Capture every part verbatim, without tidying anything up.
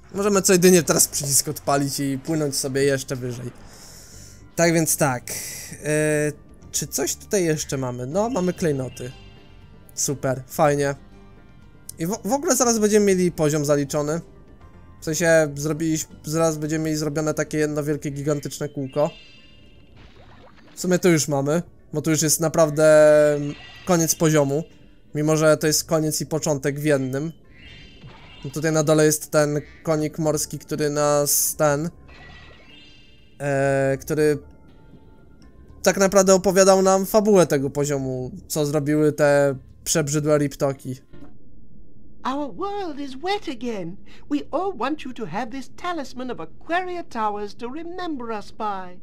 Możemy co jedynie teraz przycisk odpalić i płynąć sobie jeszcze wyżej. Tak więc tak. Yy, czy coś tutaj jeszcze mamy? No, mamy klejnoty. Super, fajnie. I w, w ogóle zaraz będziemy mieli poziom zaliczony. W sensie zrobiliśmy, zaraz będziemy mieli zrobione takie jedno wielkie, gigantyczne kółko. W sumie to już mamy, bo to już jest naprawdę koniec poziomu. Mimo że to jest koniec i początek w jednym. No tutaj na dole jest ten konik morski, który nas ten... E, który tak naprawdę opowiadał nam fabułę tego poziomu, co zrobiły te przebrzydłe riptoki. Our world is wet again. We all want you to have this talisman of Aquaria Towers to remember us by.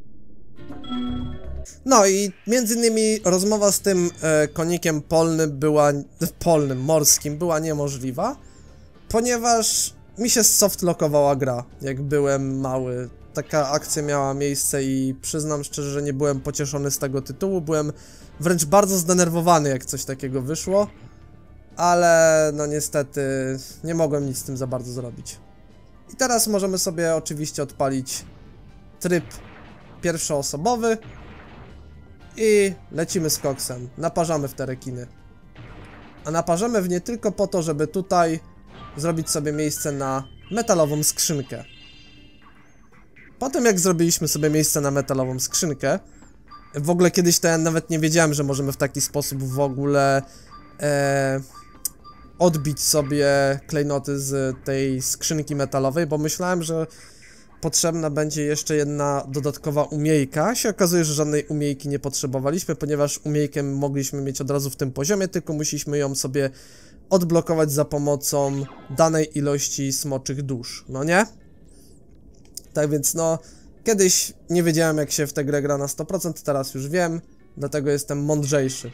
No i między innymi rozmowa z tym e, konikiem polnym była, polnym, morskim była niemożliwa, ponieważ mi się softlockowała gra, jak byłem mały. Taka akcja miała miejsce i przyznam szczerze, że nie byłem pocieszony z tego tytułu, byłem wręcz bardzo zdenerwowany, jak coś takiego wyszło, ale no niestety nie mogłem nic z tym za bardzo zrobić. I teraz możemy sobie oczywiście odpalić tryb pierwszoosobowy i lecimy z koksem, naparzamy w te rekiny. A naparzamy w nie tylko po to, żeby tutaj zrobić sobie miejsce na metalową skrzynkę. Po tym jak zrobiliśmy sobie miejsce na metalową skrzynkę, w ogóle kiedyś to ja nawet nie wiedziałem, że możemy w taki sposób w ogóle e, odbić sobie klejnoty z tej skrzynki metalowej, bo myślałem, że potrzebna będzie jeszcze jedna dodatkowa umiejka. Się okazuje, że żadnej umiejki nie potrzebowaliśmy, ponieważ umiejkę mogliśmy mieć od razu w tym poziomie, tylko musieliśmy ją sobie odblokować za pomocą danej ilości smoczych dusz, no nie? Tak więc no, kiedyś nie wiedziałem jak się w tę grę gra na sto procent, teraz już wiem, dlatego jestem mądrzejszy.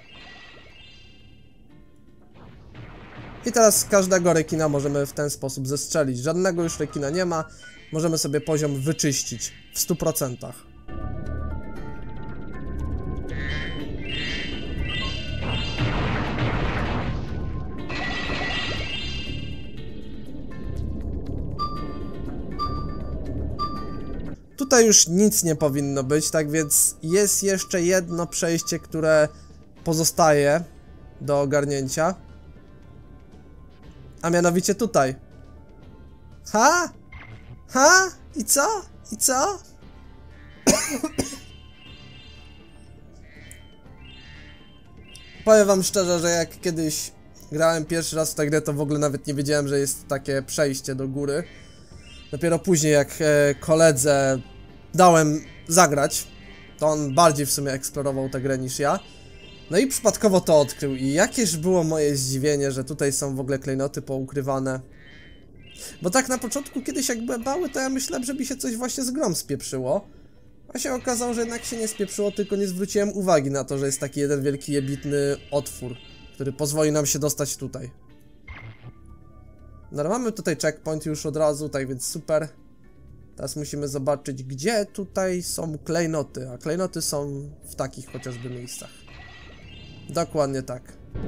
I teraz każdego rekina możemy w ten sposób zestrzelić. Żadnego już rekina nie ma, możemy sobie poziom wyczyścić w stu procentach. Tutaj już nic nie powinno być, tak więc jest jeszcze jedno przejście, które pozostaje do ogarnięcia. A mianowicie tutaj. Ha? Ha? I co? I co? Powiem wam szczerze, że jak kiedyś grałem pierwszy raz w tę grę, to w ogóle nawet nie wiedziałem, że jest takie przejście do góry. Dopiero później jak e, koledze dałem zagrać, to on bardziej w sumie eksplorował tę grę niż ja. No i przypadkowo to odkrył i jakież było moje zdziwienie, że tutaj są w ogóle klejnoty poukrywane. Bo tak na początku, kiedyś jak byłem mały, to ja myślałem, że mi się coś właśnie z grą spieprzyło. A się okazało, że jednak się nie spieprzyło, tylko nie zwróciłem uwagi na to, że jest taki jeden wielki jebitny otwór, który pozwoli nam się dostać tutaj. No, mamy tutaj checkpoint już od razu, tak więc super. Teraz musimy zobaczyć, gdzie tutaj są klejnoty, a klejnoty są w takich chociażby miejscach. Dokładnie tak.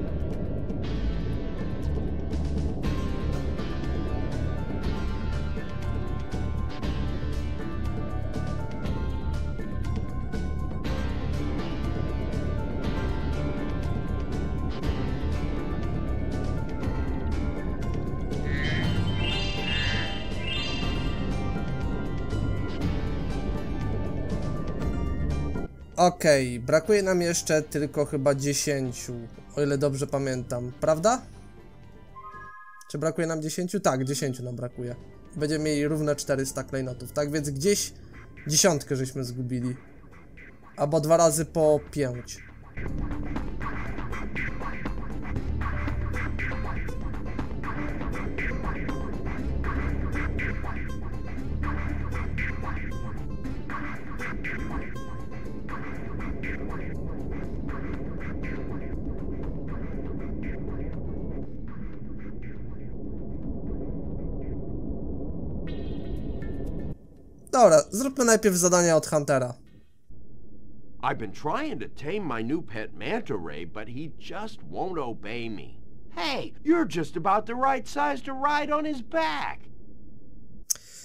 Okej, okay, brakuje nam jeszcze tylko chyba dziesięciu, o ile dobrze pamiętam, prawda? Czy brakuje nam dziesięciu? Tak, dziesięciu nam brakuje. Będziemy mieli równe czterysta klejnotów, tak więc gdzieś dziesiątkę żeśmy zgubili. Albo dwa razy po pięć. Dobra, zróbmy najpierw zadania od Huntera. I've been trying to tame my new pet manta ray, but he just won't obey me. Hey, you're just about the right size to ride on his back.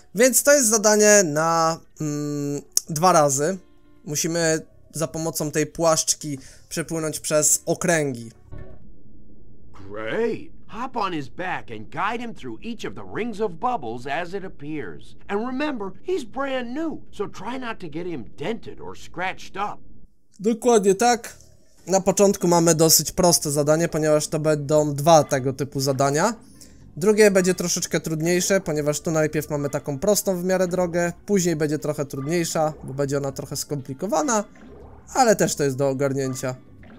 Więc to jest zadanie na mm, dwa razy. Musimy za pomocą tej płaszczki przepłynąć przez okręgi. Great. Hop on his back and guide him through each of the rings of bubbles as it appears. And remember, he's brand new, so try not to get him dented or scratched up. Dokładnie tak. Na początku mamy dosyć proste zadanie, ponieważ to będą dwa tego typu zadania. Drugie będzie troszeczkę trudniejsze, ponieważ tu najpierw mamy taką prostą w miarę drogę, później będzie trochę trudniejsza, bo będzie ona trochę skomplikowana, ale też to jest do ogarnięcia.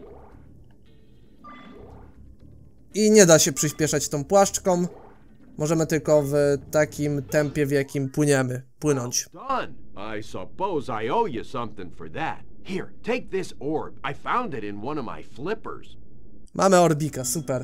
I nie da się przyspieszać tą płaszczką, możemy tylko w takim tempie, w jakim płyniemy, płynąć. Done. I suppose I owe you something for that. Here, take this orb. I found it in one of my flippers. Mamy orbika, super.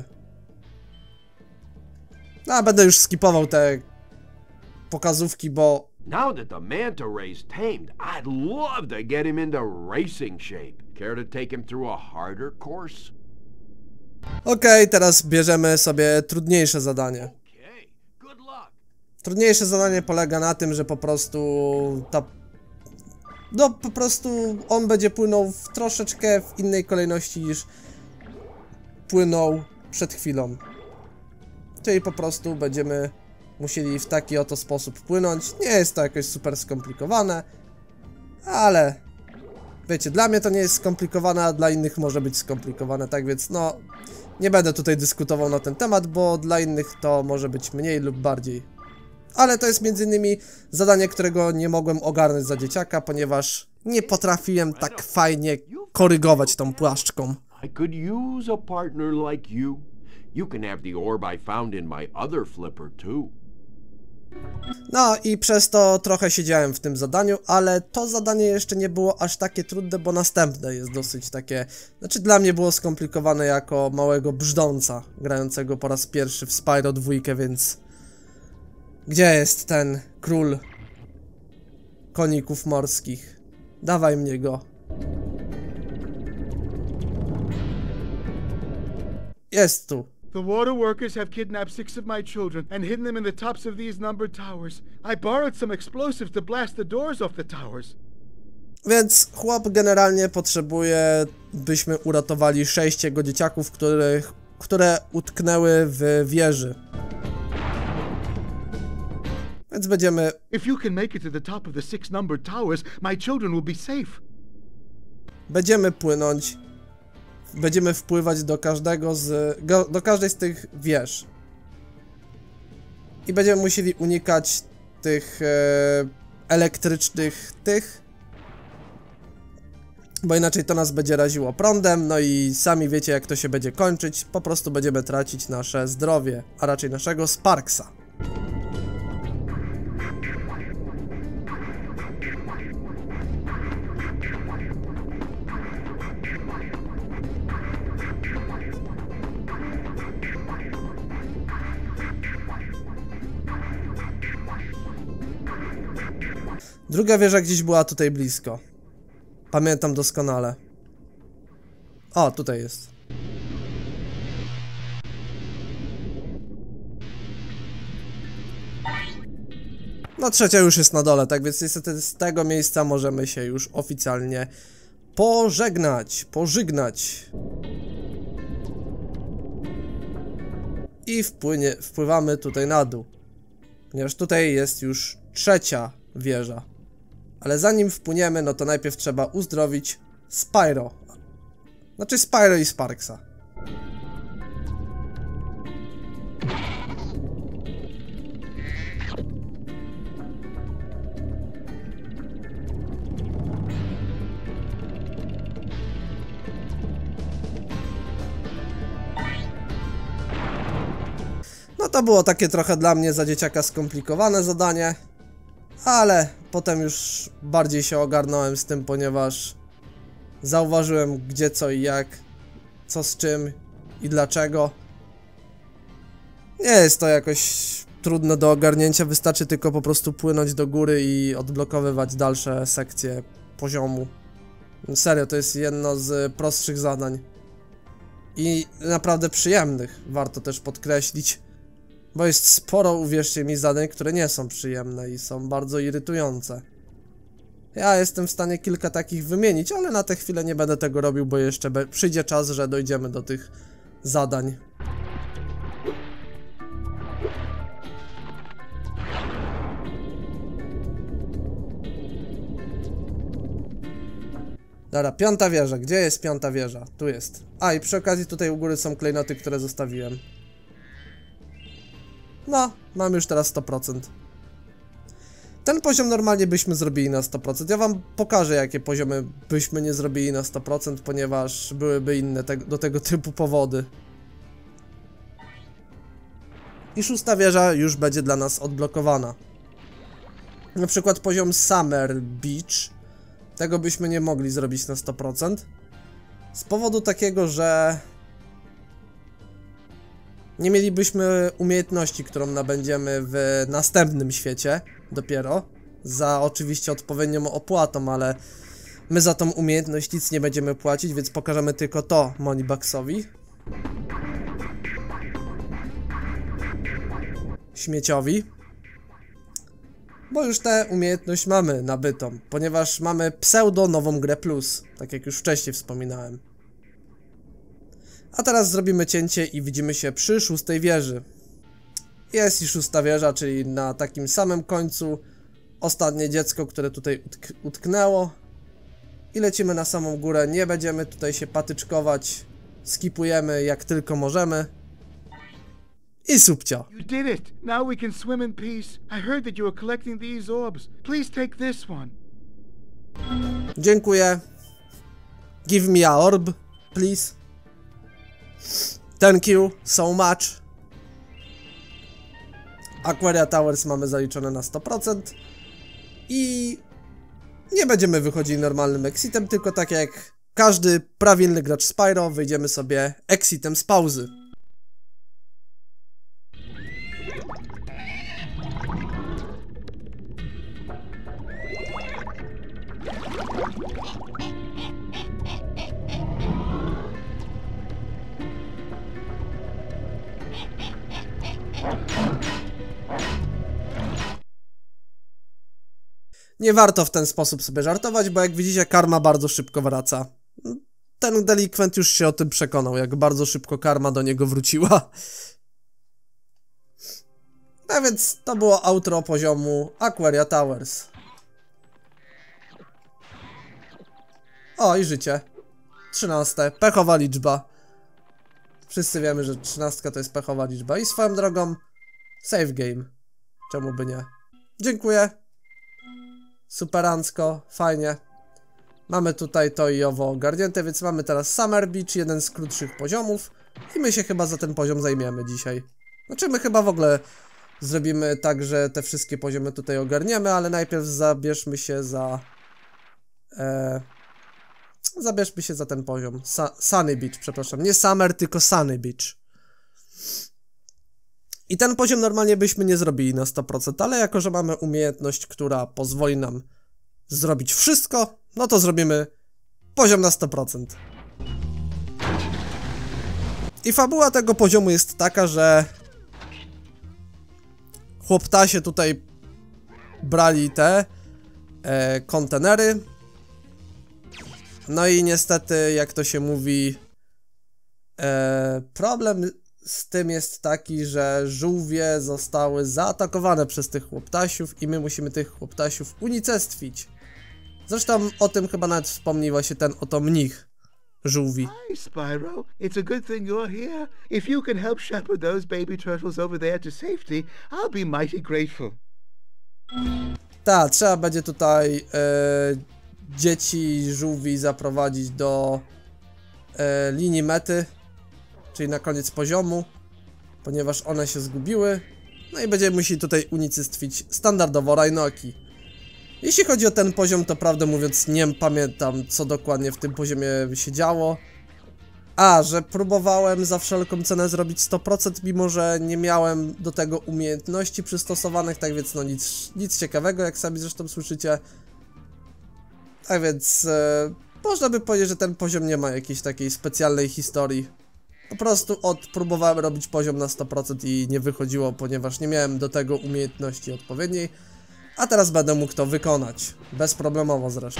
No, będę już skipował te pokazówki, bo... Now that the manta ray's tamed, I'd love to get him into racing shape. Care to take him through a harder course? Okej, okay, teraz bierzemy sobie trudniejsze zadanie. Okay, good luck. Trudniejsze zadanie polega na tym, że po prostu ta... No, po prostu on będzie płynął w troszeczkę w innej kolejności niż płynął przed chwilą. Czyli po prostu będziemy musieli w taki oto sposób płynąć. Nie jest to jakoś super skomplikowane, ale wiecie, dla mnie to nie jest skomplikowane, a dla innych może być skomplikowane, tak więc no, nie będę tutaj dyskutował na ten temat, bo dla innych to może być mniej lub bardziej. Ale to jest między innymi zadanie, którego nie mogłem ogarnąć za dzieciaka, ponieważ nie potrafiłem tak fajnie korygować tą płaszczką. I could use a partner like you. You can have the orb I found in my other flipper too. No i przez to trochę siedziałem w tym zadaniu, ale to zadanie jeszcze nie było aż takie trudne, bo następne jest dosyć takie... Znaczy dla mnie było skomplikowane jako małego brzdąca, grającego po raz pierwszy w Spyro dwa, więc... Gdzie jest ten król koników morskich? Dawaj mnie go. Jest tu. The water workers have kidnapped six of my children and hidden them in the tops of these numbered towers. I borrowed some explosives to blast the doors off the towers. Więc chłop generalnie potrzebuje, byśmy uratowali sześć jego dzieciaków, których, które utknęły w wieży. Więc będziemy... If you can make it to the top of the six numbered towers, my children will be safe. Będziemy płynąć. Będziemy wpływać do każdego z... do każdej z tych wież. I będziemy musieli unikać tych e, elektrycznych tych. Bo inaczej to nas będzie raziło prądem, no i sami wiecie jak to się będzie kończyć. Po prostu będziemy tracić nasze zdrowie, a raczej naszego Sparksa. Druga wieża gdzieś była tutaj blisko. Pamiętam doskonale. O, tutaj jest. No trzecia już jest na dole, tak więc niestety z tego miejsca możemy się już oficjalnie pożegnać, pożegnać. I wpłynie, wpływamy tutaj na dół. Ponieważ tutaj jest już trzecia wieża. Ale zanim wpłyniemy, no to najpierw trzeba uzdrowić Spyro. Znaczy Spyro i Sparksa. No to było takie trochę dla mnie za dzieciaka skomplikowane zadanie. Ale potem już bardziej się ogarnąłem z tym, ponieważ zauważyłem gdzie, co i jak, co z czym i dlaczego. Nie jest to jakoś trudne do ogarnięcia, wystarczy tylko po prostu płynąć do góry i odblokowywać dalsze sekcje poziomu. Serio, to jest jedno z prostszych zadań. I naprawdę przyjemnych, warto też podkreślić. Bo jest sporo, uwierzcie mi, zadań, które nie są przyjemne i są bardzo irytujące. Ja jestem w stanie kilka takich wymienić, ale na tę chwilę nie będę tego robił, bo jeszcze przyjdzie czas, że dojdziemy do tych zadań. Dobra, piąta wieża. Gdzie jest piąta wieża? Tu jest. A, i przy okazji tutaj u góry są klejnoty, które zostawiłem. No, mam już teraz sto procent. Ten poziom normalnie byśmy zrobili na sto procent. Ja wam pokażę, jakie poziomy byśmy nie zrobili na sto procent, ponieważ byłyby inne te do tego typu powody. I szósta wieża już będzie dla nas odblokowana. Na przykład poziom Summer Beach. Tego byśmy nie mogli zrobić na sto procent. Z powodu takiego, że nie mielibyśmy umiejętności, którą nabędziemy w następnym świecie dopiero. Za oczywiście odpowiednią opłatą, ale my za tą umiejętność nic nie będziemy płacić, więc pokażemy tylko to Moneybucksowi. Śmieciowi. Bo już tę umiejętność mamy nabytą, ponieważ mamy pseudo nową grę plus, tak jak już wcześniej wspominałem. A teraz zrobimy cięcie i widzimy się przy szóstej wieży. Jest i szósta wieża, czyli na takim samym końcu ostatnie dziecko, które tutaj utk utknęło. I lecimy na samą górę, nie będziemy tutaj się patyczkować, skipujemy jak tylko możemy. I subcio. You did it! Now we can swim in peace. I heard that you were collecting these orbs. Please take this one. Dziękuję. Give me a orb, please. Thank you so much. Aquaria Towers mamy zaliczone na sto procent. I nie będziemy wychodzili normalnym exitem, tylko tak jak każdy prawilny gracz Spyro, wyjdziemy sobie exitem z pauzy. Nie warto w ten sposób sobie żartować, bo jak widzicie, karma bardzo szybko wraca. Ten delikwent już się o tym przekonał, jak bardzo szybko karma do niego wróciła. A więc to było outro poziomu Aquaria Towers. O, i życie. trzynaste. Pechowa liczba. Wszyscy wiemy, że trzynastka to jest pechowa liczba. I swoją drogą, save game. Czemu by nie? Dziękuję. Superancko, fajnie. Mamy tutaj to i owo ogarnięte, więc mamy teraz Summer Beach, jeden z krótszych poziomów. I my się chyba za ten poziom zajmiemy dzisiaj. Znaczy my chyba w ogóle zrobimy tak, że te wszystkie poziomy tutaj ogarniemy, ale najpierw zabierzmy się za... E, zabierzmy się za ten poziom. Sa Sunny Beach, przepraszam. Nie Summer, tylko Sunny Beach. I ten poziom normalnie byśmy nie zrobili na sto procent, ale jako że mamy umiejętność, która pozwoli nam zrobić wszystko, no to zrobimy poziom na sto procent. I fabuła tego poziomu jest taka, że chłoptasie tutaj brali te e, kontenery. No i niestety, jak to się mówi, e, problem z tym jest taki, że żółwie zostały zaatakowane przez tych chłoptasiów i my musimy tych chłoptasiów unicestwić. Zresztą o tym chyba nawet wspomniał właśnie ten oto mnich żółwi. Hi, Spyro. It's a good thing you're here. If you can help shepherd those baby turtles over there to safety, I'll be mighty grateful. Tak, trzeba będzie tutaj e, dzieci żółwi zaprowadzić do e, linii mety, czyli na koniec poziomu, ponieważ one się zgubiły. No i będziemy musieli tutaj unicestwić standardowo Rajnoki. Jeśli chodzi o ten poziom, to prawdę mówiąc nie pamiętam, co dokładnie w tym poziomie się działo. A, że próbowałem za wszelką cenę zrobić sto procent, mimo że nie miałem do tego umiejętności przystosowanych, tak więc no nic, nic ciekawego, jak sami zresztą słyszycie. Tak więc e, można by powiedzieć, że ten poziom nie ma jakiejś takiej specjalnej historii. Po prostu odpróbowałem robić poziom na sto procent i nie wychodziło, ponieważ nie miałem do tego umiejętności odpowiedniej. A teraz będę mógł to wykonać. Bezproblemowo zresztą.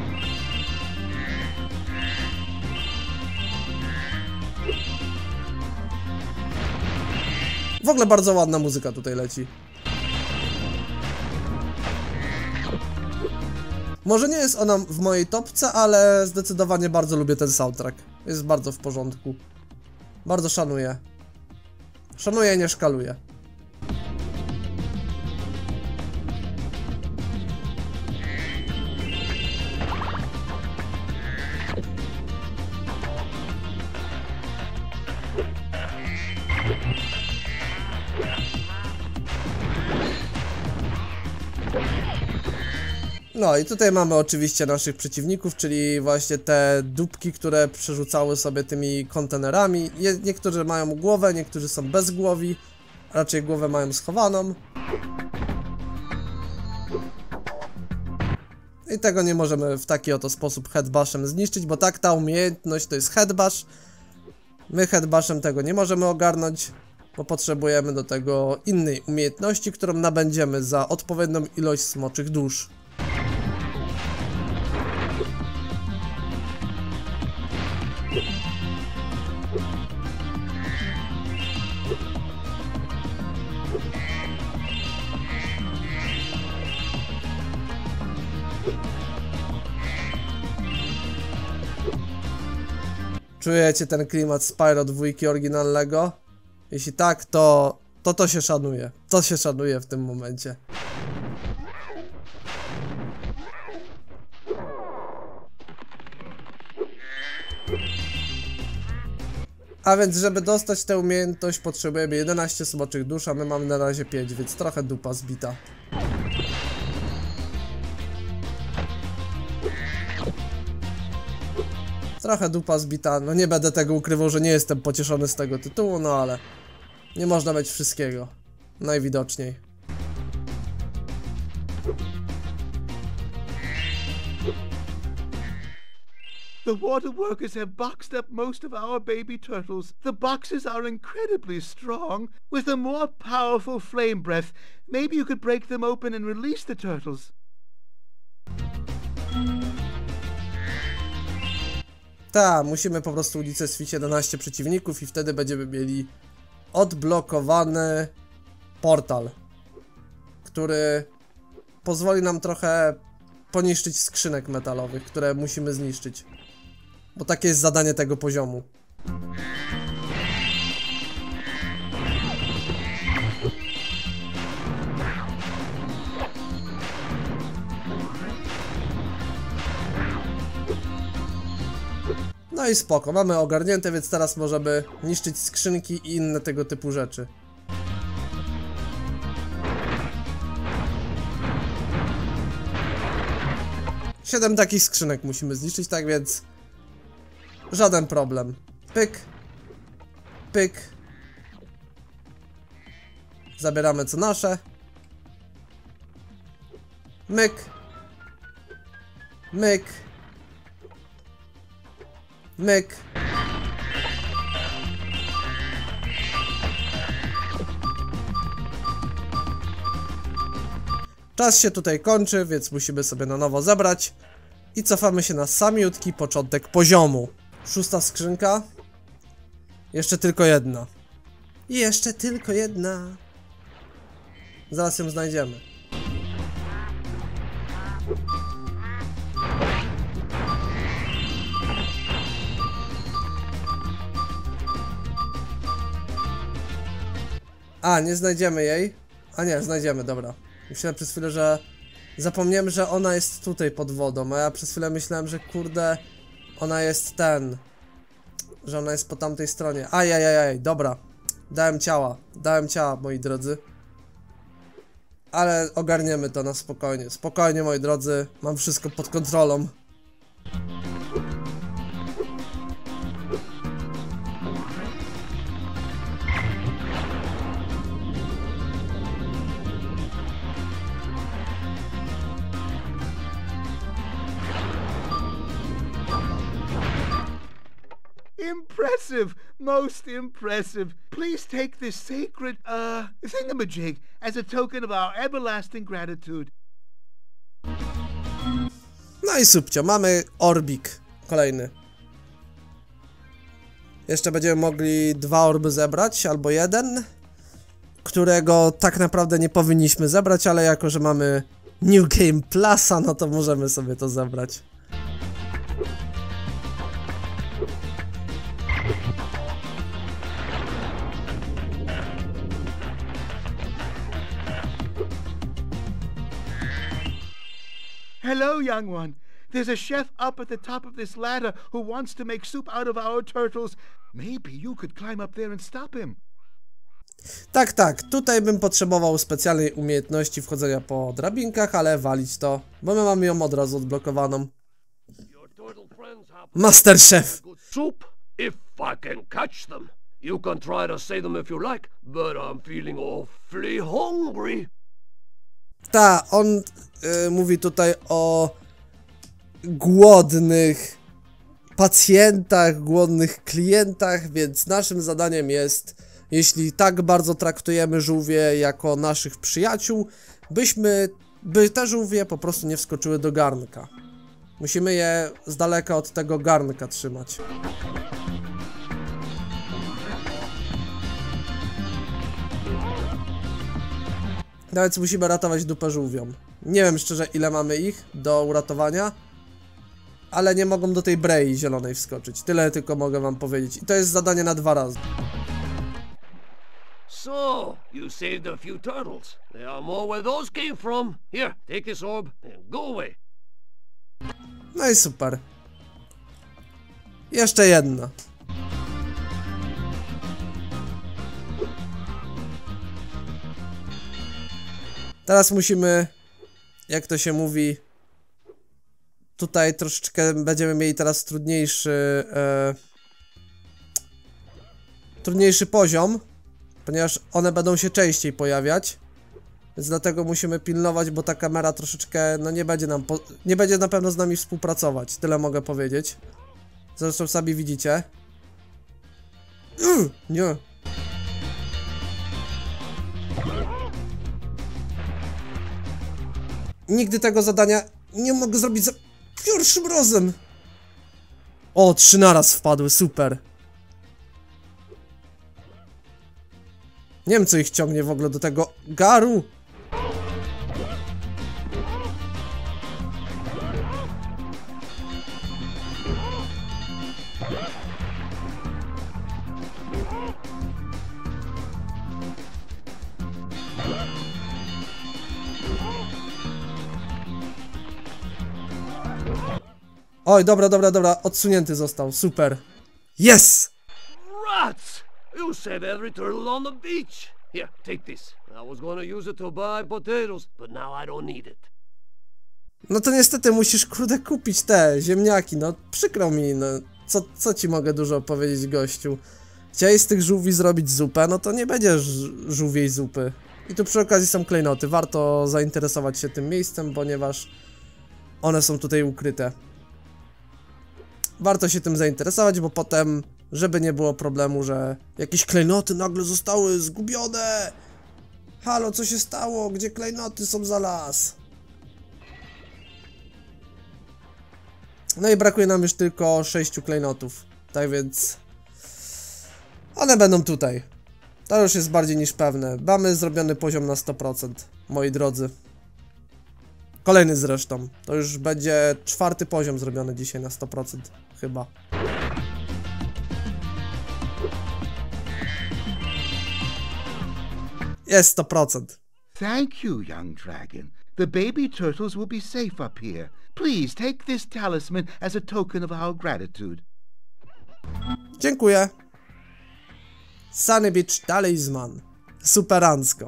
W ogóle bardzo ładna muzyka tutaj leci. Może nie jest ona w mojej topce, ale zdecydowanie bardzo lubię ten soundtrack. Jest bardzo w porządku. Bardzo szanuję. Szanuję i nie szkaluję. No i tutaj mamy oczywiście naszych przeciwników, czyli właśnie te dupki, które przerzucały sobie tymi kontenerami. Je, niektórzy mają głowę, niektórzy są bezgłowi, raczej głowę mają schowaną. I tego nie możemy w taki oto sposób headbashem zniszczyć, bo tak, ta umiejętność to jest headbash. My headbashem tego nie możemy ogarnąć, bo potrzebujemy do tego innej umiejętności, którą nabędziemy za odpowiednią ilość smoczych dusz. Czujecie ten klimat Spyro dwa oryginalnego? Jeśli tak, to, to to się szanuje. To się szanuje w tym momencie. A więc, żeby dostać tę umiejętność, potrzebujemy jedenaście smoczych dusz, a my mamy na razie pięć, więc trochę dupa zbita. Trochę dupa zbita, no nie będę tego ukrywał, że nie jestem pocieszony z tego tytułu, no ale nie można mieć wszystkiego, najwidoczniej. The water workers have boxed up most of our baby turtles. The boxes are incredibly strong. With a more powerful flame breath, maybe you could break them open and release the turtles. Tak, musimy po prostu unicestwić jedenaście przeciwników i wtedy będziemy mieli odblokowany portal, który pozwoli nam trochę poniszczyć skrzynek metalowych, które musimy zniszczyć. Bo takie jest zadanie tego poziomu. No i spoko, mamy ogarnięte, więc teraz możemy niszczyć skrzynki i inne tego typu rzeczy. Siedem takich skrzynek musimy zniszczyć, tak więc żaden problem. Pyk, pyk. Zabieramy co nasze. Myk, myk, myk. Czas się tutaj kończy, więc musimy sobie na nowo zebrać. I cofamy się na samiutki początek poziomu. Szósta skrzynka. Jeszcze tylko jedna. I jeszcze tylko jedna. Zaraz ją znajdziemy. A, nie znajdziemy jej. A nie, znajdziemy, dobra. Myślałem przez chwilę, że... Zapomniałem, że ona jest tutaj pod wodą, a ja przez chwilę myślałem, że kurde... Ona jest ten... Że ona jest po tamtej stronie. Ajajajaj, dobra. Dałem ciała, dałem ciała, moi drodzy. Ale ogarniemy to na spokojnie. Spokojnie, moi drodzy. Mam wszystko pod kontrolą. Impressive, most impressive. Please take this sacred, uh, thingamajig as a token of our everlasting gratitude. No i subcio, mamy orbik kolejny. Jeszcze będziemy mogli dwa orby zebrać, albo jeden, którego tak naprawdę nie powinniśmy zebrać, ale jako, że mamy New Game Plusa, no to możemy sobie to zebrać. Hello, young one. There's a chef up at the top of this ladder who wants to make soup out of our turtles. Maybe you could climb up there and stop him. Tak, tak, tutaj bym potrzebował specjalnej umiejętności wchodzenia po drabinkach, ale walić to, bo my mamy ją od razu odblokowaną. Master Chef! Soup, if I can catch them. You can try to say them if you like, but I'm feeling awfully hungry. Ta, on y, mówi tutaj o głodnych pacjentach, głodnych klientach, więc naszym zadaniem jest, jeśli tak bardzo traktujemy żółwie jako naszych przyjaciół, byśmy, by te żółwie po prostu nie wskoczyły do garnka. Musimy je z daleka od tego garnka trzymać. Nawet musimy ratować dupę żółwiom. Nie wiem szczerze, ile mamy ich do uratowania, ale nie mogą do tej brei zielonej wskoczyć. Tyle tylko mogę wam powiedzieć. I to jest zadanie na dwa razy. So, you saved a few turtles. There are more where those came from. Here, take this orb and go away. No i super. Jeszcze jedna. Teraz musimy, jak to się mówi, tutaj troszeczkę będziemy mieli teraz trudniejszy, e, trudniejszy poziom, ponieważ one będą się częściej pojawiać, więc dlatego musimy pilnować, bo ta kamera troszeczkę, no nie będzie nam, po, nie będzie na pewno z nami współpracować, tyle mogę powiedzieć. Zresztą sami widzicie. Yy, nie. Nigdy tego zadania nie mogę zrobić za pierwszym razem. O, trzy naraz wpadły, super. Nie wiem, co ich ciągnie w ogóle do tego garu. Oj, dobra, dobra, dobra, odsunięty został, super. Yes! Rats! You saved every turtle on the beach. Here, take this. I was going to use it to buy potatoes, but now I don't need it. No to niestety musisz, kurde, kupić te ziemniaki, no przykro mi, no. Co, co ci mogę dużo powiedzieć, gościu? Chciałeś z tych żółwi zrobić zupę, no to nie będzie żółwiej zupy. I tu przy okazji są klejnoty, warto zainteresować się tym miejscem, ponieważ one są tutaj ukryte. Warto się tym zainteresować, bo potem, żeby nie było problemu, że jakieś klejnoty nagle zostały zgubione. Halo, co się stało? Gdzie klejnoty są za las? No i brakuje nam już tylko sześciu klejnotów. Tak więc one będą tutaj. To już jest bardziej niż pewne. Mamy zrobiony poziom na sto procent, moi drodzy. Kolejny zresztą. To już będzie czwarty poziom zrobiony dzisiaj na sto procent. Chyba. Jest sto procent. Thank you, young dragon. The baby turtles will be safe up here. Please take this talisman as a token of our gratitude. Dziękuję. Sunny Beach Talisman. Superancko.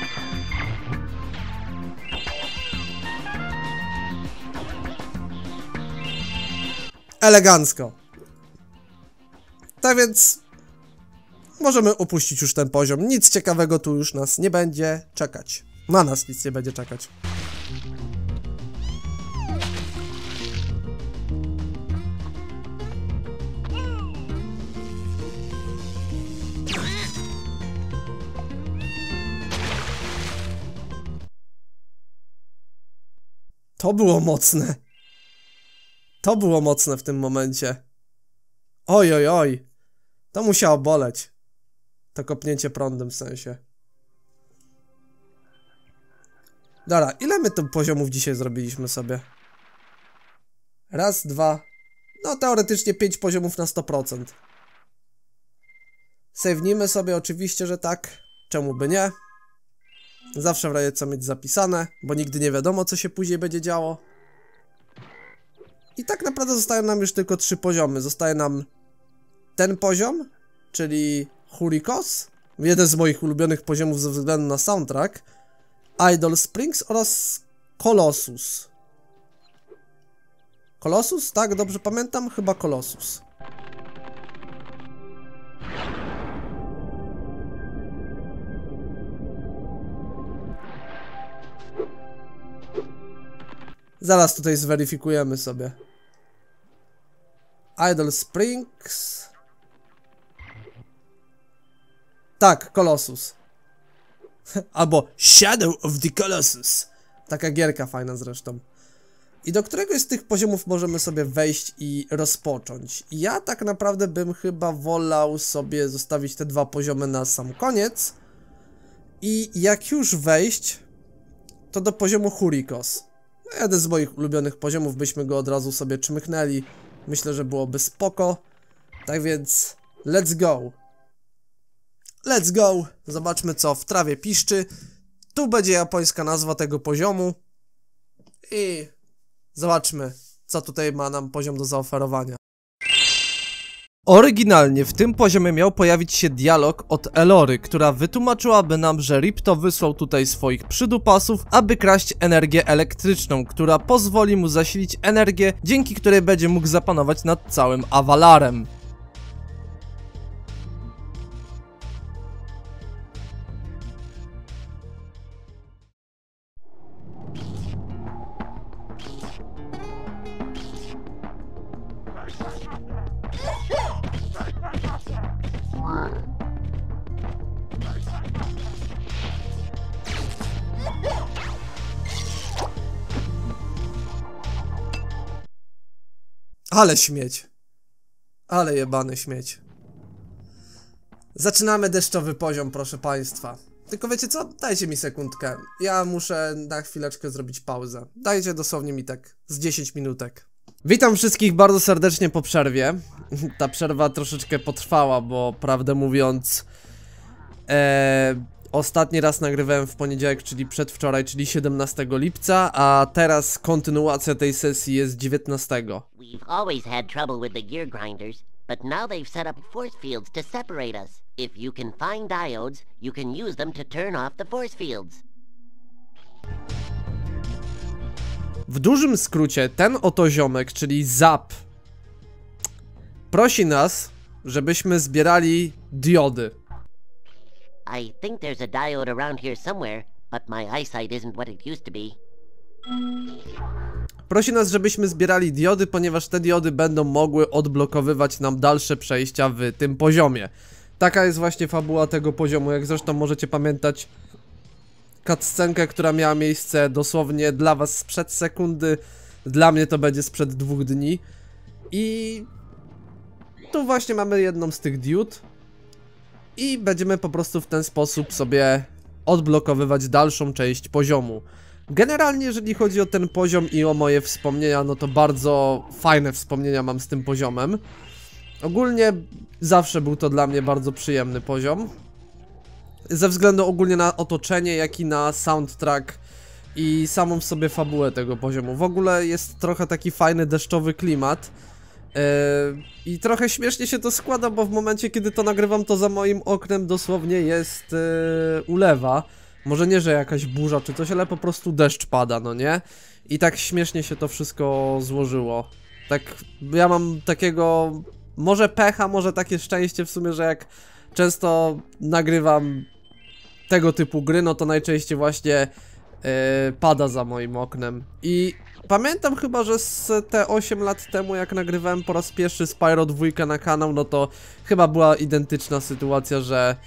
Elegancko. Tak więc możemy opuścić już ten poziom. Nic ciekawego tu już nas nie będzie czekać. Na nas nic nie będzie czekać. To było mocne. To było mocne w tym momencie. Oj, oj, oj. To musiało boleć. To kopnięcie prądem w sensie. Dobra, ile my tu poziomów dzisiaj zrobiliśmy sobie? Raz, dwa. No teoretycznie pięć poziomów na sto procent. Save'nijmy sobie oczywiście, że tak. Czemu by nie? Zawsze w razie co mieć zapisane, bo nigdy nie wiadomo, co się później będzie działo. I tak naprawdę zostają nam już tylko trzy poziomy. Zostaje nam ten poziom, czyli Hurikos, jeden z moich ulubionych poziomów ze względu na soundtrack, Idle Springs oraz Colossus. Colossus? Tak, dobrze pamiętam? Chyba Colossus. Zaraz tutaj zweryfikujemy sobie. Idle Springs. Tak, Colossus. Albo Shadow of the Colossus. Taka gierka fajna zresztą. I do któregoś z tych poziomów możemy sobie wejść i rozpocząć. I ja tak naprawdę bym chyba wolał sobie zostawić te dwa poziomy na sam koniec. I jak już wejść, to do poziomu Hurikos. Jeden z moich ulubionych poziomów, byśmy go od razu sobie czmychnęli. Myślę, że byłoby spoko. Tak więc, let's go. Let's go. Zobaczmy, co w trawie piszczy. Tu będzie japońska nazwa tego poziomu. I zobaczmy, co tutaj ma nam poziom do zaoferowania. Oryginalnie w tym poziomie miał pojawić się dialog od Elory, która wytłumaczyłaby nam, że Ripto wysłał tutaj swoich przydupasów, aby kraść energię elektryczną, która pozwoli mu zasilić energię, dzięki której będzie mógł zapanować nad całym Avalarem. Ale śmieć. Ale jebany śmieć. Zaczynamy deszczowy poziom, proszę państwa. Tylko wiecie co? Dajcie mi sekundkę. Ja muszę na chwileczkę zrobić pauzę. Dajcie dosłownie mi tak z dziesięć minutek. Witam wszystkich bardzo serdecznie po przerwie. Ta przerwa troszeczkę potrwała, bo prawdę mówiąc ee, ostatni raz nagrywałem w poniedziałek, czyli przedwczoraj, czyli siedemnastego lipca, a teraz kontynuacja tej sesji jest dziewiętnastego. We've always had trouble with the gear grinders, but now they've set up force fields to separate us. If you can find diodes, you can use them to turn off the force fields. W dużym skrócie ten oto ziomek, czyli Zap, prosi nas, żebyśmy zbierali diody. I think there's a diode around here somewhere, but my eyesight isn't what it used to be. Prosi nas, żebyśmy zbierali diody, ponieważ te diody będą mogły odblokowywać nam dalsze przejścia w tym poziomie. Taka jest właśnie fabuła tego poziomu, jak zresztą możecie pamiętać cutscenkę, która miała miejsce dosłownie dla was sprzed sekundy, dla mnie to będzie sprzed dwóch dni. I tu właśnie mamy jedną z tych diod i będziemy po prostu w ten sposób sobie odblokowywać dalszą część poziomu. Generalnie jeżeli chodzi o ten poziom i o moje wspomnienia, no to bardzo fajne wspomnienia mam z tym poziomem. Ogólnie zawsze był to dla mnie bardzo przyjemny poziom. Ze względu ogólnie na otoczenie, jak i na soundtrack i samą w sobie fabułę tego poziomu. W ogóle jest trochę taki fajny deszczowy klimat. Yy, I trochę śmiesznie się to składa, bo w momencie kiedy to nagrywam, to za moim oknem dosłownie jest yy, ulewa. Może nie, że jakaś burza czy coś, ale po prostu deszcz pada, no nie? I tak śmiesznie się to wszystko złożyło. Tak, ja mam takiego, może pecha, może takie szczęście w sumie, że jak często nagrywam tego typu gry, no to najczęściej właśnie yy, pada za moim oknem. I pamiętam chyba, że z te osiem lat temu, jak nagrywałem po raz pierwszy Spyro dwa na kanał, no to chyba była identyczna sytuacja, że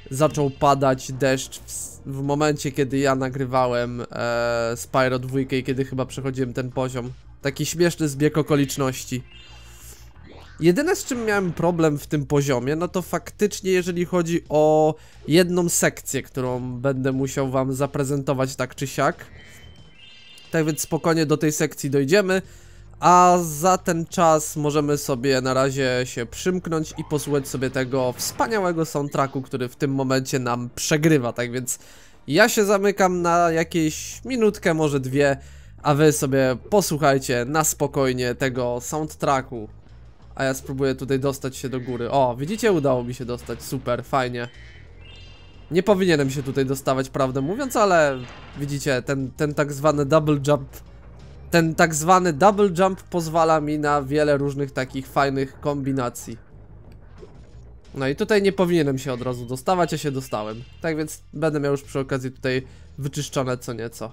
zaczął padać deszcz w, w momencie, kiedy ja nagrywałem e, Spyro dwa i kiedy chyba przechodziłem ten poziom. Taki śmieszny zbieg okoliczności. Jedyne, z czym miałem problem w tym poziomie, no to faktycznie jeżeli chodzi o jedną sekcję, którą będę musiał wam zaprezentować tak czy siak. Tak więc spokojnie do tej sekcji dojdziemy, a za ten czas możemy sobie na razie się przymknąć i posłuchać sobie tego wspaniałego soundtracku, który w tym momencie nam przegrywa. Tak więc ja się zamykam na jakieś minutkę, może dwie, a wy sobie posłuchajcie na spokojnie tego soundtracku. A ja spróbuję tutaj dostać się do góry. O, widzicie? Udało mi się dostać. Super, fajnie. Nie powinienem się tutaj dostawać, prawdę mówiąc, ale widzicie, ten, ten tak zwany double jump, ten tak zwany double jump pozwala mi na wiele różnych takich fajnych kombinacji. No i tutaj nie powinienem się od razu dostawać, a się dostałem. Tak więc będę miał już przy okazji tutaj wyczyszczone co nieco.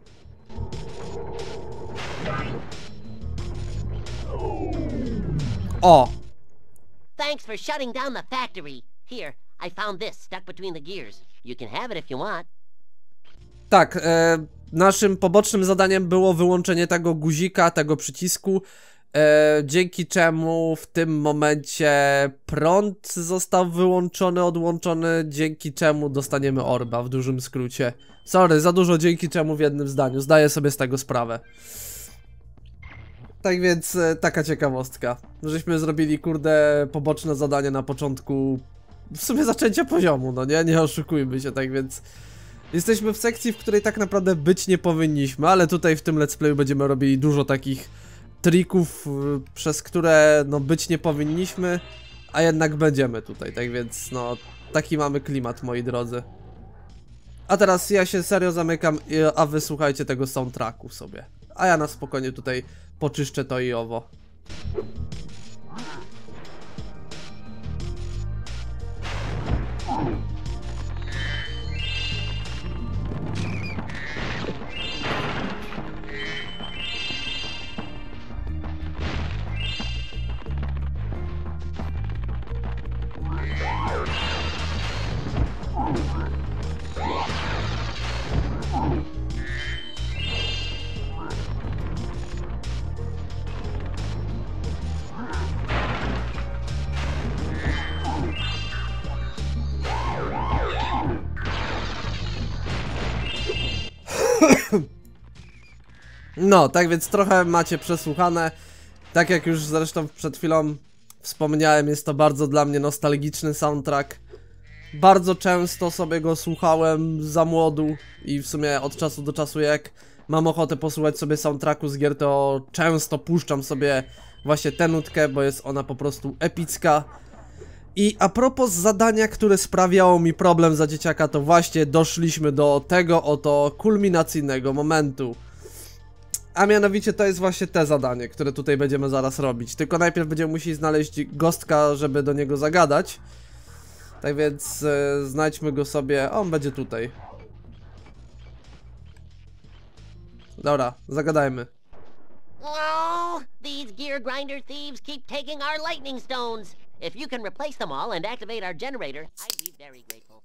O! Thanks for shutting down the factory. Here, I found this stuck between the gears. You can have it if you want. Tak, e, naszym pobocznym zadaniem było wyłączenie tego guzika, tego przycisku, e, dzięki czemu w tym momencie prąd został wyłączony, odłączony, dzięki czemu dostaniemy orba, w dużym skrócie. Sorry, za dużo dzięki czemu w jednym zdaniu, zdaję sobie z tego sprawę. Tak więc e, taka ciekawostka, żeśmy zrobili kurde poboczne zadanie na początku w sumie zaczęcia poziomu, no nie, nie oszukujmy się, tak więc jesteśmy w sekcji, w której tak naprawdę być nie powinniśmy, ale tutaj w tym let's playu będziemy robili dużo takich trików, y, przez które no być nie powinniśmy, a jednak będziemy tutaj, tak więc no taki mamy klimat, moi drodzy. A teraz ja się serio zamykam, a wy słuchajcie tego soundtracku sobie, a ja na spokojnie tutaj poczyszczę to i owo. No, tak więc trochę macie przesłuchane. Tak jak już zresztą przed chwilą wspomniałem, jest to bardzo dla mnie nostalgiczny soundtrack. Bardzo często sobie go słuchałem za młodu i w sumie od czasu do czasu jak mam ochotę posłuchać sobie soundtracku z gier, to często puszczam sobie właśnie tę nutkę, bo jest ona po prostu epicka. I a propos zadania, które sprawiało mi problem za dzieciaka, to właśnie doszliśmy do tego oto kulminacyjnego momentu. A mianowicie to jest właśnie te zadanie, które tutaj będziemy zaraz robić. Tylko najpierw będziemy musieli znaleźć Ghostka, żeby do niego zagadać. Tak więc e, znajdźmy go sobie. O, on będzie tutaj. Dobra, zagadajmy. Oh, these gear grinder thieves keep taking our lightning stones. If you can replace them all and activate our generator, I'd be very grateful.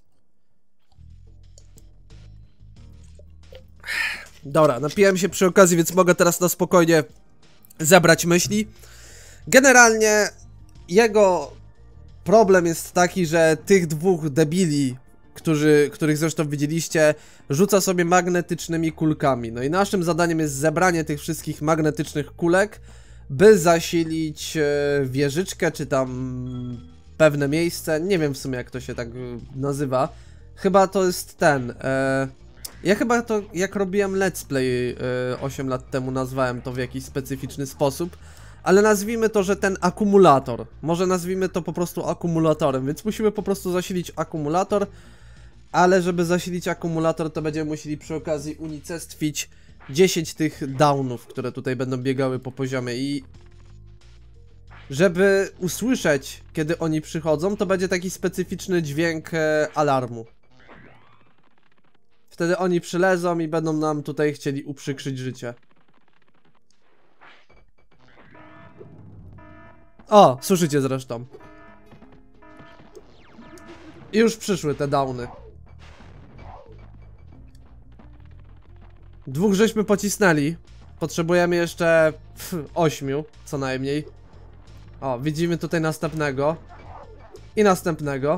Dobra, napiłem się przy okazji, więc mogę teraz na spokojnie zebrać myśli. Generalnie jego problem jest taki, że tych dwóch debili, którzy, których zresztą widzieliście, rzuca sobie magnetycznymi kulkami. No i naszym zadaniem jest zebranie tych wszystkich magnetycznych kulek, by zasilić e, wieżyczkę, czy tam pewne miejsce. Nie wiem w sumie jak to się tak nazywa. Chyba to jest ten... E, Ja chyba to, jak robiłem let's play yy, osiem lat temu, nazwałem to w jakiś specyficzny sposób. Ale nazwijmy to, że ten akumulator. Może nazwijmy to po prostu akumulatorem, więc musimy po prostu zasilić akumulator. Ale żeby zasilić akumulator, to będziemy musieli przy okazji unicestwić dziesięć tych downów, które tutaj będą biegały po poziomie. I żeby usłyszeć, kiedy oni przychodzą, to będzie taki specyficzny dźwięk e, alarmu. Wtedy oni przylezą i będą nam tutaj chcieli uprzykrzyć życie. O, słyszycie zresztą. I już przyszły te downy. Dwóch żeśmy pocisnęli. Potrzebujemy jeszcze pff, ośmiu, co najmniej. O, widzimy tutaj następnego. I następnego.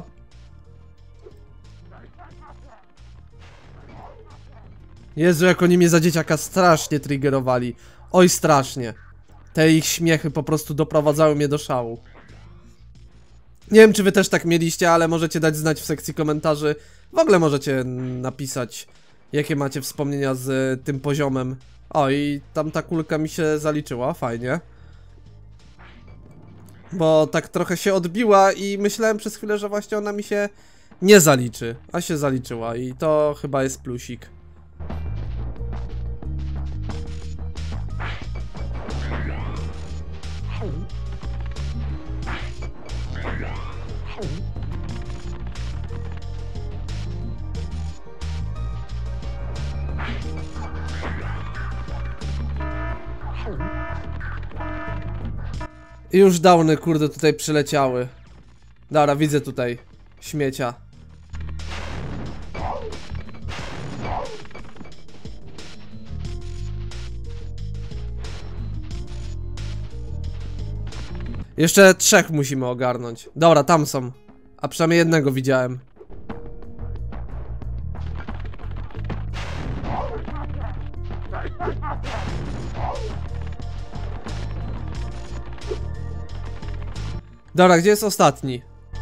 Jezu, jak oni mnie za dzieciaka strasznie triggerowali. Oj, strasznie. Te ich śmiechy po prostu doprowadzały mnie do szału. Nie wiem, czy wy też tak mieliście, ale możecie dać znać w sekcji komentarzy. W ogóle możecie napisać, jakie macie wspomnienia z tym poziomem. O, i tam ta kulka mi się zaliczyła, fajnie. Bo tak trochę się odbiła i myślałem przez chwilę, że właśnie ona mi się nie zaliczy. A się zaliczyła i to chyba jest plusik. I już downy, kurde, tutaj przyleciały. Dobra, widzę tutaj śmiecia. Jeszcze trzech musimy ogarnąć. Dobra, tam są. A przynajmniej jednego widziałem. Dobra, gdzie jest ostatni?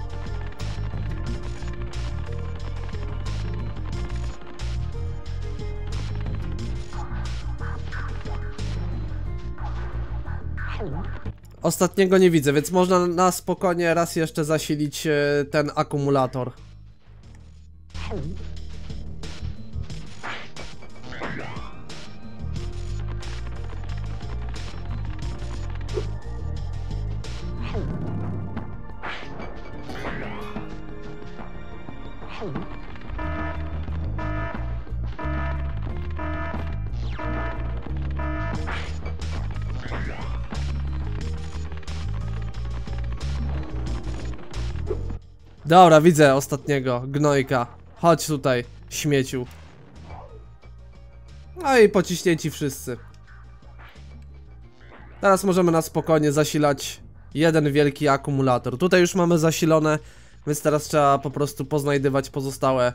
Ostatniego nie widzę, więc można na spokojnie raz jeszcze zasilić ten akumulator. Dobra, widzę ostatniego gnojka. Chodź tutaj, śmieciu. No i pociśnięci wszyscy. Teraz możemy na spokojnie zasilać jeden wielki akumulator. Tutaj już mamy zasilone, więc teraz trzeba po prostu poznajdywać pozostałe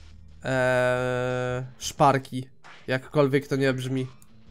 ee, szparki. Jakkolwiek to nie brzmi.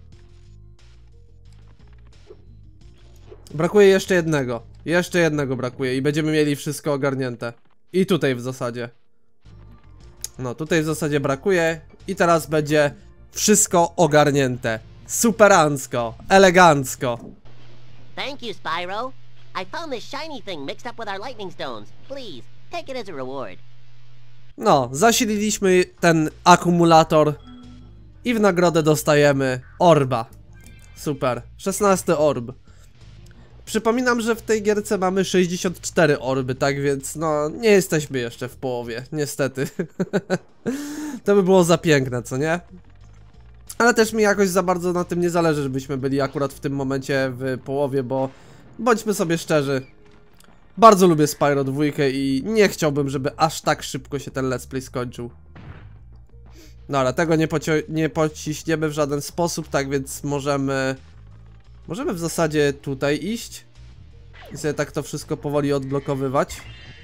Brakuje jeszcze jednego. Jeszcze jednego brakuje i będziemy mieli wszystko ogarnięte. I tutaj w zasadzie. No, tutaj w zasadzie brakuje. I teraz będzie wszystko ogarnięte. Superancko, elegancko. Thank you, Spyro. I found this shiny thing mixed up with our lightning stones. Please, take it as a reward. No, zasililiśmy ten akumulator. I w nagrodę dostajemy orba. Super, szesnasty orb. Przypominam, że w tej gierce mamy sześćdziesiąt cztery orby, tak więc no nie jesteśmy jeszcze w połowie, niestety. To by było za piękne, co nie? Ale też mi jakoś za bardzo na tym nie zależy, żebyśmy byli akurat w tym momencie w połowie, bo bądźmy sobie szczerzy. Bardzo lubię Spyro dwa i nie chciałbym, żeby aż tak szybko się ten let's play skończył. No ale tego nie, nie pociśniemy w żaden sposób, tak więc możemy... Możemy w zasadzie tutaj iść i sobie tak to wszystko powoli odblokowywać.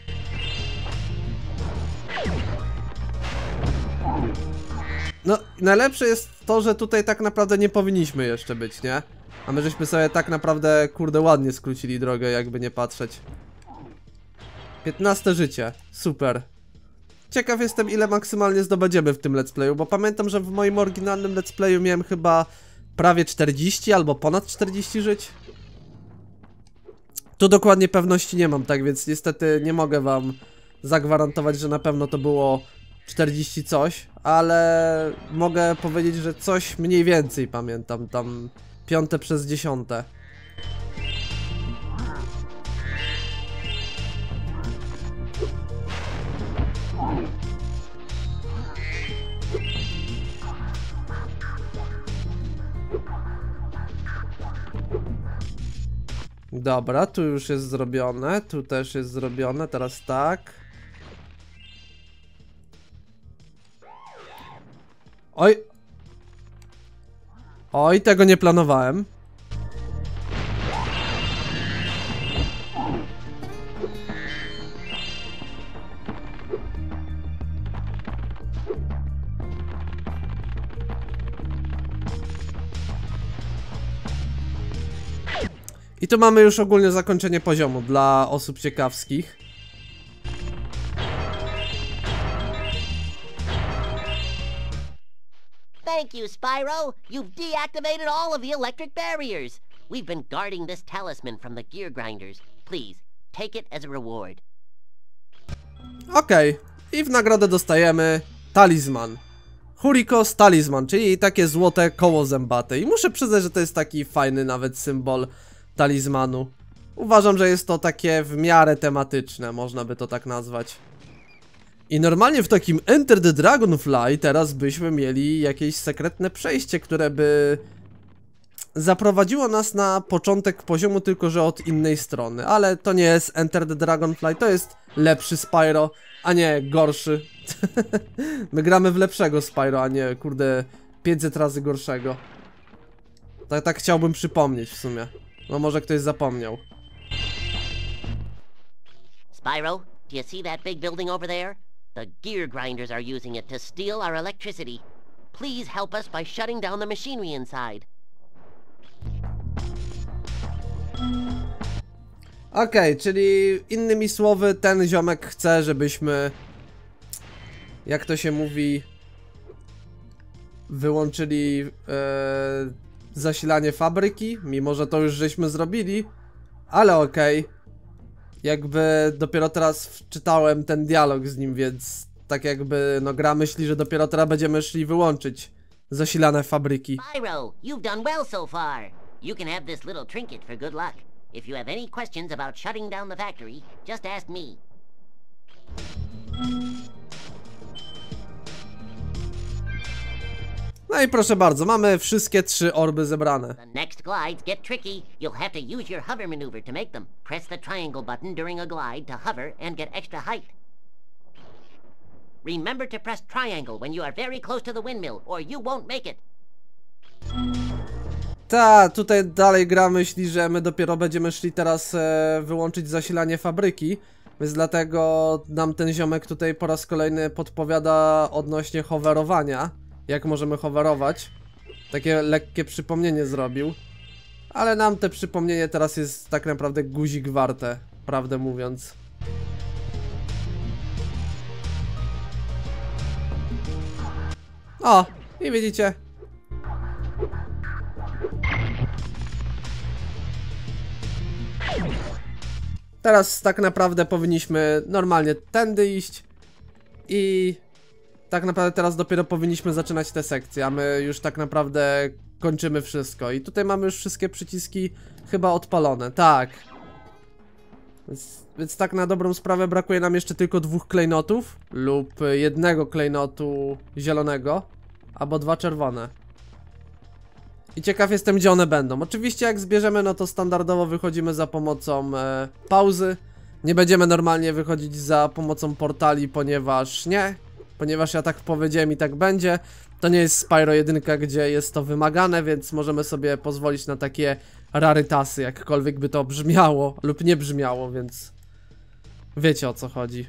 No, najlepsze jest to, że tutaj tak naprawdę nie powinniśmy jeszcze być, nie? A my żeśmy sobie tak naprawdę, kurde, ładnie skrócili drogę, jakby nie patrzeć. piętnaste życie, super. Ciekaw jestem, ile maksymalnie zdobędziemy w tym let's playu, bo pamiętam, że w moim oryginalnym let's playu miałem chyba prawie czterdzieści albo ponad czterdzieści żyć. Tu dokładnie pewności nie mam, tak więc niestety nie mogę wam zagwarantować, że na pewno to było czterdzieści coś, ale mogę powiedzieć, że coś mniej więcej pamiętam, tam piąte przez dziesiąte. Dobra, tu już jest zrobione, tu też jest zrobione, teraz tak. Oj. Oj, tego nie planowałem. I tu mamy już ogólnie zakończenie poziomu dla osób ciekawskich. Thank you, Spyro. You've deactivated all of the electric barriers. We've been guarding this talisman from the gear grinders. Please, take it as a reward. Okej. Okay. I w nagrodę dostajemy talizman. Hurikos talizman, czyli takie złote koło zębate. I muszę przyznać, że to jest taki fajny nawet symbol talizmanu. Uważam, że jest to takie w miarę tematyczne, można by to tak nazwać. I normalnie w takim Enter the Dragonfly teraz byśmy mieli jakieś sekretne przejście, które by zaprowadziło nas na początek poziomu, tylko że od innej strony. Ale to nie jest Enter the Dragonfly, to jest lepszy Spyro, a nie gorszy. My gramy w lepszego Spyro, a nie, kurde, pięćset razy gorszego. Tak, tak chciałbym przypomnieć w sumie. No może ktoś zapomniał. Spyro, do you see that big building over there? The gear grinders are using it to steal our electricity. Please help us by shutting down the machinery inside. Okej, okay, czyli innymi słowy ten ziomek chce, żebyśmy, jak to się mówi, wyłączyli e, zasilanie fabryki, mimo że to już żeśmy zrobili, ale okej. Okay. Jakby dopiero teraz wczytałem ten dialog z nim, więc tak jakby no gra myśli, że dopiero teraz będziemy szli wyłączyć zasilane fabryki. Spyro, you've done well so far. You can have this little trinket for good luck. If you have any questions about shutting down the factory, just ask me. No i proszę bardzo, mamy wszystkie trzy orby zebrane. The next glides get tricky. You'll have to use your hover maneuver to make them. Press the triangle button during a glide to hover and get extra height. Remember to press triangle when you are very close to the windmill, or you won't make it. Ta, tutaj dalej gra myśli, że my dopiero będziemy szli teraz e, wyłączyć zasilanie fabryki. Więc dlatego nam ten ziomek tutaj po raz kolejny podpowiada odnośnie hoverowania. Jak możemy hoverować. Takie lekkie przypomnienie zrobił. Ale nam te przypomnienie teraz jest tak naprawdę guzik warte, prawdę mówiąc. O, i widzicie. Teraz tak naprawdę powinniśmy normalnie tędy iść. I tak naprawdę teraz dopiero powinniśmy zaczynać te sekcje, a my już tak naprawdę kończymy wszystko. I tutaj mamy już wszystkie przyciski chyba odpalone, tak. Więc, więc tak na dobrą sprawę brakuje nam jeszcze tylko dwóch klejnotów lub jednego klejnotu zielonego, albo dwa czerwone. I ciekaw jestem, gdzie one będą. Oczywiście jak zbierzemy, no to standardowo wychodzimy za pomocą e, pauzy. Nie będziemy normalnie wychodzić za pomocą portali, ponieważ nie. Ponieważ ja tak powiedziałem i tak będzie. To nie jest Spyro jeden, gdzie jest to wymagane, więc możemy sobie pozwolić na takie rarytasy, jakkolwiek by to brzmiało lub nie brzmiało, więc wiecie, o co chodzi.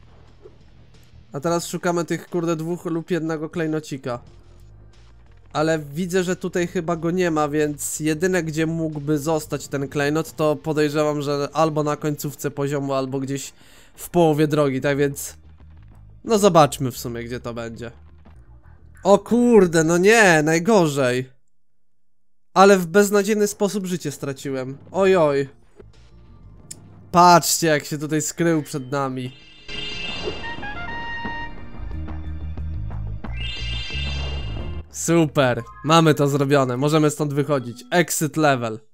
A teraz szukamy tych kurde dwóch lub jednego klejnocika. Ale widzę, że tutaj chyba go nie ma, więc jedyne, gdzie mógłby zostać ten klejnot, to podejrzewam, że albo na końcówce poziomu, albo gdzieś w połowie drogi, tak więc no zobaczmy w sumie, gdzie to będzie. O kurde, no nie, najgorzej. Ale w beznadziejny sposób życie straciłem. Oj, oj. Patrzcie, jak się tutaj skrył przed nami. Super, mamy to zrobione, możemy stąd wychodzić. Exit level.